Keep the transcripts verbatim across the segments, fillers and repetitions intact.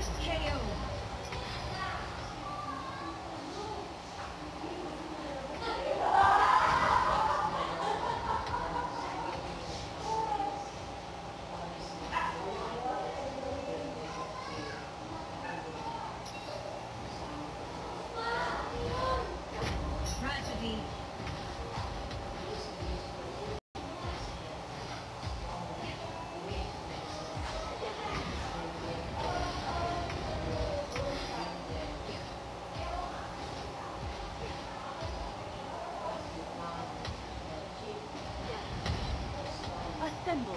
K O. Tragedy. Assemble.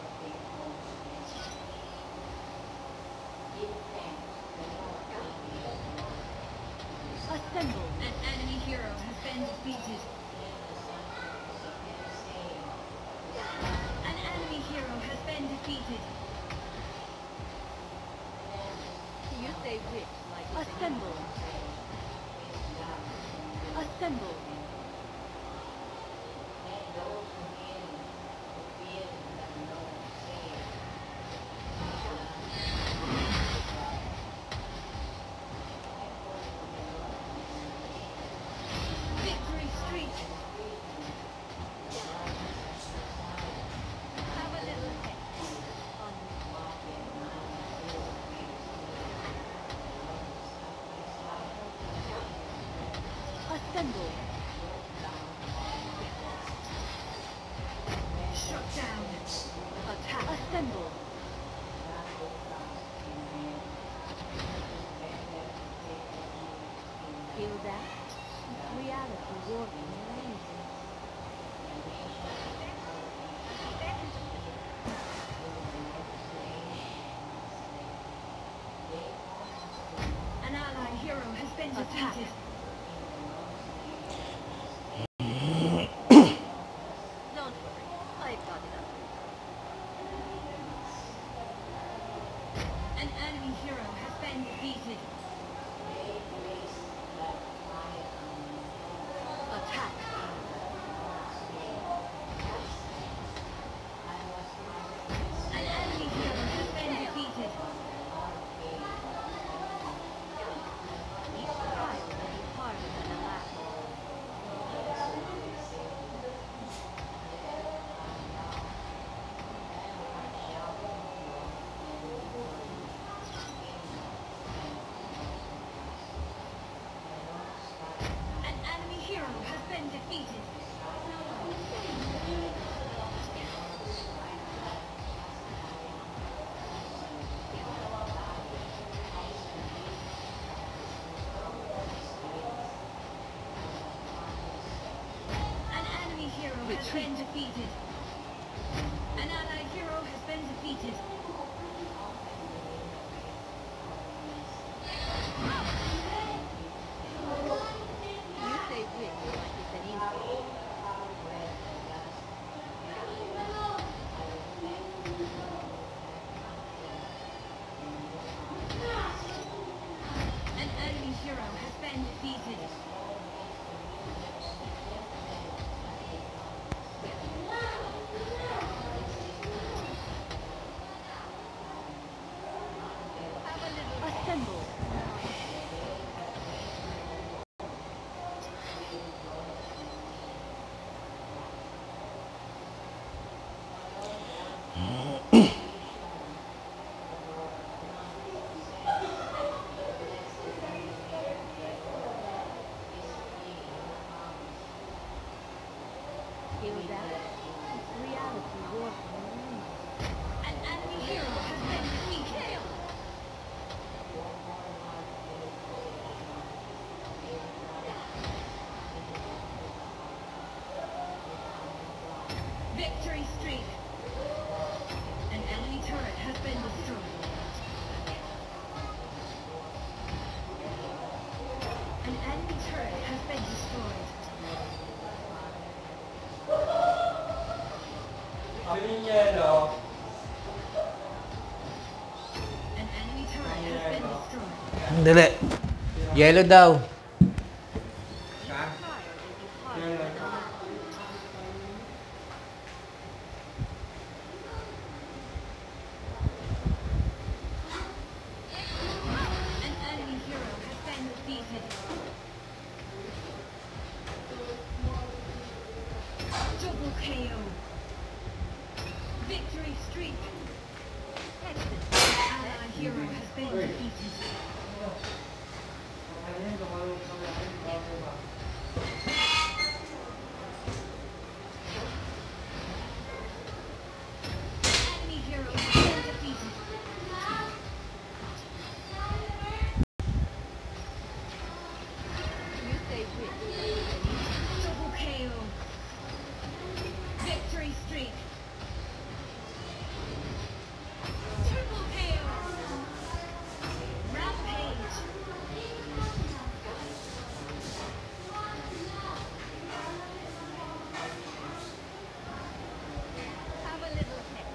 Assemble. An enemy hero has been defeated. An enemy hero has been defeated. You say which, like assemble. Assemble. Victory Street. Have a little head on assemble. Shut down. Attack. Assemble. Feel that? Reality warping amazing. An ally hero has been Attack. defeated. Don't worry, I've got it up. An enemy hero has been defeated. Attack. An enemy hero has been defeated. Each trial will be harder than the last. An enemy hero has been defeated. An enemy hero has Retreat. been defeated. An allied hero has been defeated. You say which, like it's an insult. An enemy hero has been defeated. Have a little assemble. Feel that? It's reality warping amazing. An enemy hero has been defeated. Victory streak. An enemy turret has been destroyed. An enemy turret has been destroyed. An enemy turret has been destroyed. Dali. Yellow daw. Fire will be harder than the last. defeated. Enemy hero has been defeated. You say which? Double K O. Victory streak. Triple K O. Rampage. Have a little head.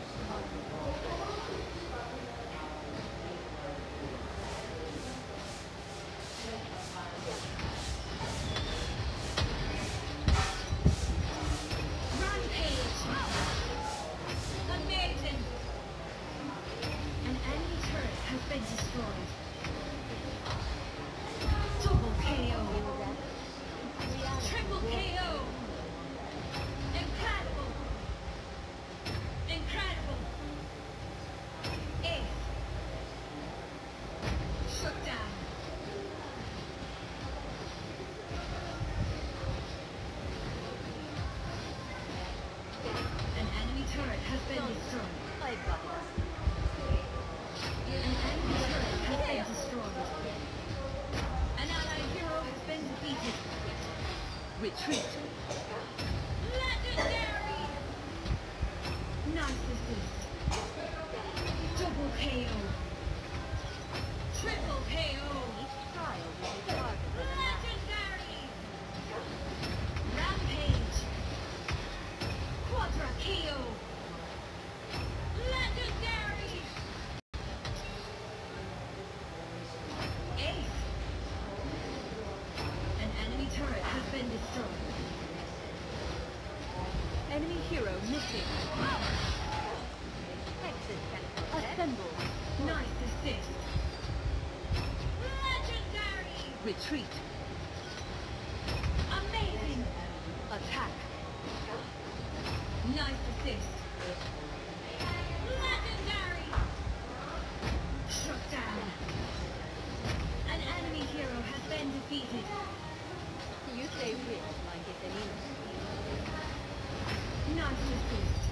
Rampage. Amazing. An enemy turret has been destroyed. Double K O. Triple K O. Incredible. Incredible. Ace. Shut down. An enemy turret has been destroyed. I got it. An enemy turret has been destroyed. An allied hero has been defeated. Retreat. Legendary! Narcissist. Double K O. Triple K O. Each trial will be harder than the last. Legendary! Rampage. Quadra K O. Legendary! Ace. An enemy turret has been destroyed. Enemy hero missing. Exit can protect. Assemble. Nice assist. Legendary! Retreat. Amazing. Attack. Nice assist. Legendary! Shut down. An enemy hero has been defeated. You say which like it's an easy. Nice assist.